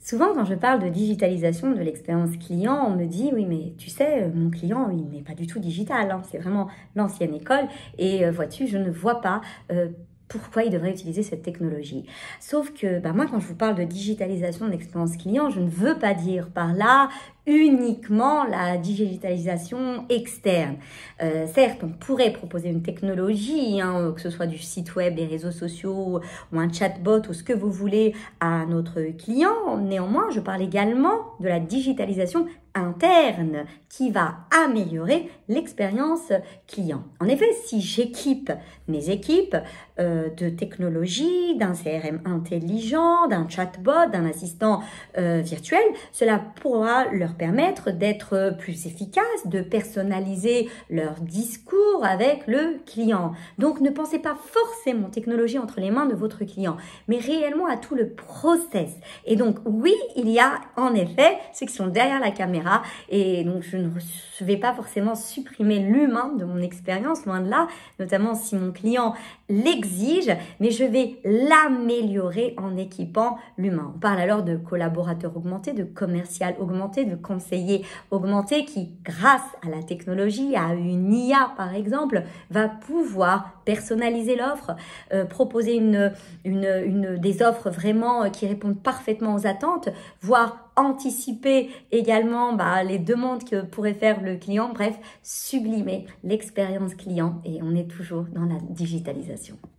Souvent, quand je parle de digitalisation de l'expérience client, on me dit « Oui, mais tu sais, mon client, il n'est pas du tout digital, hein, c'est vraiment l'ancienne école. Et vois-tu, je ne vois pas pourquoi il devrait utiliser cette technologie. » Sauf que moi, quand je vous parle de digitalisation de l'expérience client, je ne veux pas dire par là uniquement la digitalisation externe. Certes, on pourrait proposer une technologie, que ce soit du site web, des réseaux sociaux ou un chatbot ou ce que vous voulez à notre client. Néanmoins, je parle également de la digitalisation interne qui va améliorer l'expérience client. En effet, si j'équipe mes équipes de technologie, d'un CRM intelligent, d'un chatbot, d'un assistant virtuel, cela pourra leur permettre d'être plus efficaces, de personnaliser leur discours avec le client. Donc, ne pensez pas forcément technologie entre les mains de votre client, mais réellement à tout le process. Et donc, oui, il y a en effet ceux qui sont derrière la caméra et donc je ne vais pas forcément supprimer l'humain de mon expérience, loin de là, notamment si mon client l'exige, mais je vais l'améliorer en équipant l'humain. On parle alors de collaborateurs augmentés, de commercial augmenté, de conseiller augmenté qui, grâce à la technologie, à une IA par exemple, va pouvoir personnaliser l'offre, proposer des offres vraiment qui répondent parfaitement aux attentes, voire anticiper également les demandes que pourrait faire le client. Bref, sublimer l'expérience client et on est toujours dans la digitalisation.